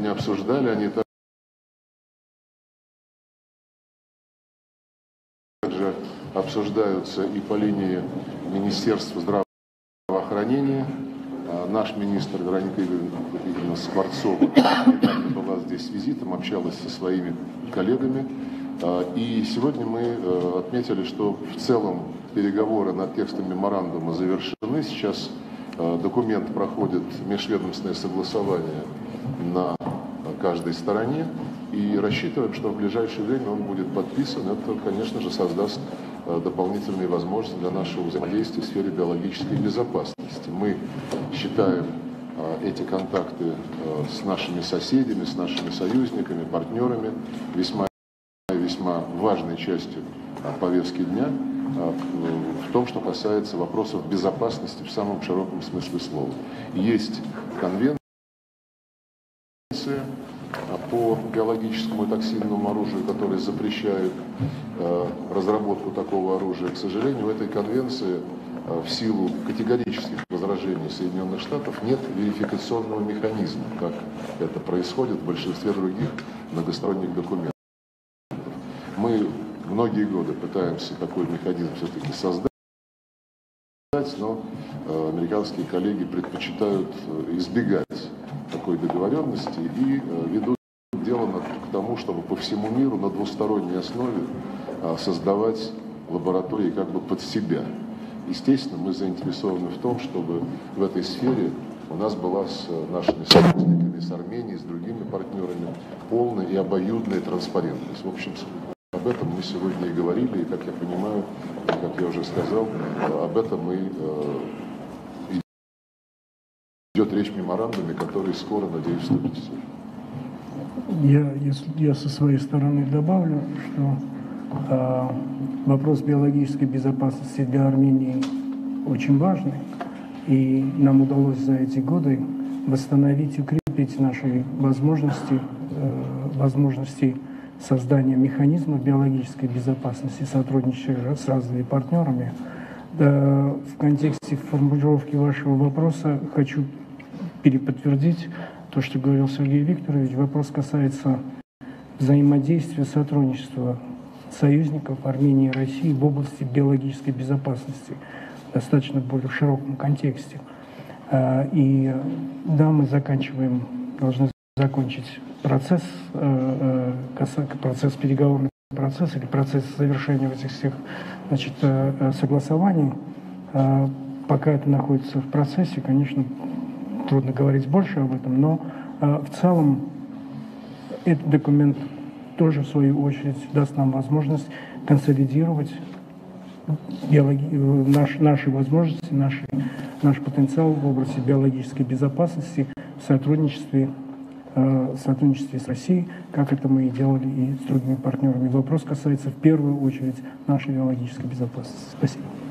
обсуждали, они также обсуждаются и по линии Министерства здравоохранения. Наш министр Вероника Игоревна Скворцова недавно была здесь с визитом, общалась со своими коллегами. И сегодня мы отметили, что в целом переговоры над текстом меморандума завершены. Сейчас документ проходит межведомственное согласование на каждой стороне. И рассчитываем, что в ближайшее время он будет подписан. Это, конечно же, создаст дополнительные возможности для нашего взаимодействия в сфере биологической безопасности. Мы считаем эти контакты с нашими соседями, с нашими союзниками, партнерами весьма важной частью повестки дня в том, что касается вопросов безопасности в самом широком смысле слова. Есть конвенция по биологическому и токсинному оружию, которая запрещает разработку такого оружия. К сожалению, в этой конвенции в силу категорических возражений Соединенных Штатов нет верификационного механизма, как это происходит в большинстве других многосторонних документов. Мы многие годы пытаемся такой механизм все-таки создать, но американские коллеги предпочитают избегать такой договоренности и ведут дело к тому, чтобы по всему миру на двусторонней основе создавать лаборатории как бы под себя. Естественно, мы заинтересованы в том, чтобы в этой сфере у нас была с нашими союзниками, с Арменией, с другими партнерами полная и обоюдная транспарентность. В общем, об этом мы сегодня и говорили, и, как я понимаю, как я уже сказал, об этом идет речь в меморандуме, который скоро, надеюсь, вступит в силу. Я со своей стороны добавлю, что вопрос биологической безопасности для Армении очень важный, и нам удалось за эти годы восстановить и укрепить наши возможности создания механизмов биологической безопасности, сотрудничая с разными партнерами. В контексте формулировки вашего вопроса хочу переподтвердить то, что говорил Сергей Викторович. Вопрос касается взаимодействия, сотрудничества союзников Армении и России в области биологической безопасности в достаточно более широком контексте. И да, мы должны закончить переговорный процесс или процесс завершения этих всех согласований. Пока это находится в процессе, конечно, трудно говорить больше об этом, но в целом этот документ тоже, в свою очередь, даст нам возможность консолидировать наши возможности, наш потенциал в области биологической безопасности в сотрудничестве с Россией, как это мы и делали и с другими партнерами. Вопрос касается в первую очередь нашей биологической безопасности. Спасибо.